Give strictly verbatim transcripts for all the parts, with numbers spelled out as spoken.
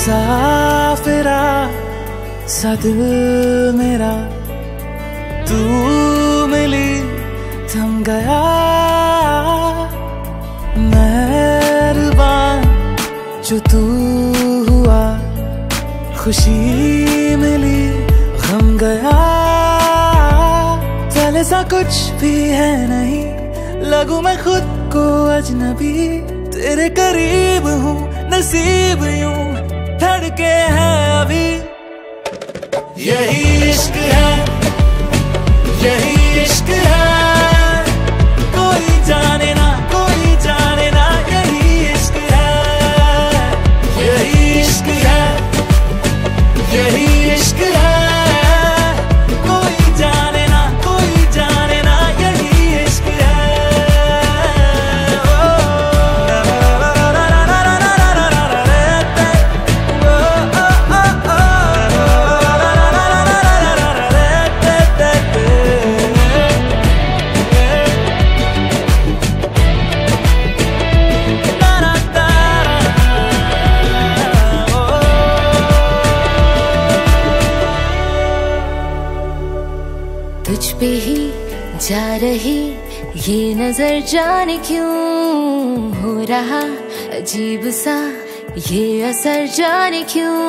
मुसाफिरा सा दिल मेरा, तू मिली थम गया। मेहरबान जो तू हुआ, खुशी मिली गम गया। पहले सा कुछ भी है नहीं, लगूं मैं खुद को अजनबी। तेरे करीब हूँ, नसीब यूं धड़के है अभी। यही इश्क है, यही इश्क है, कोई जाने ना कोई जाने ना, यही इश्क है। यही इश्क है, यही इश्क है, कोई जाने ना कोई जाने ना, यही इश्क है। तुझ पे ही जा रही ये नजर, जाने क्यों हो रहा अजीब सा ये असर, जाने क्यों।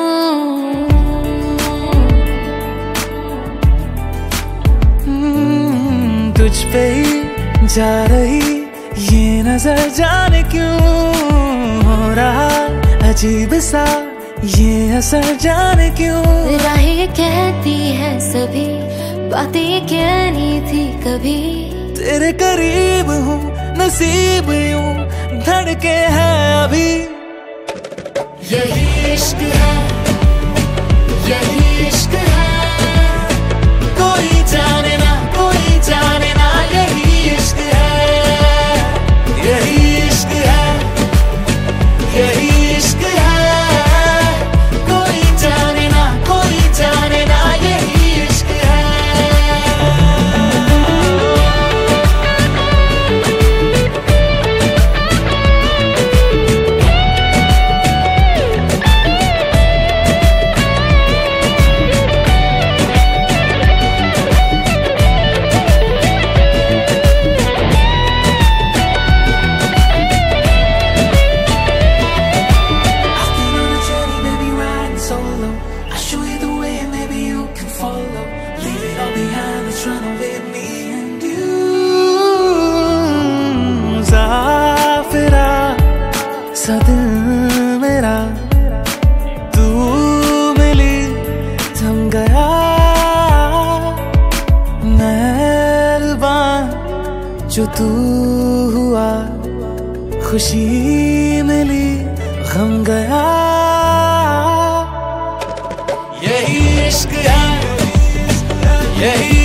hmm, तुझ पे ही जा रही ये नजर, जाने क्यों हो रहा अजीब सा ये असर, जाने क्यों। राहें कहती है सभी बातें कहनी थी कभी। तेरे करीब हूँ, नसीब यूं धड़के है अभी। यही इश्क है, यही इश्क है, कोई जाने ना कोई जाने ना, यही इश्क है। यही इश्क है, यही इश्क है, कोई जाने ना कोई जाने ना, यही इश्क है। मुसाफिरा सा दिल मेरा, तू मिली थम गया। मेहरबान जो तू हुआ, खुशी मिली गम गया। यही इश्क है, यही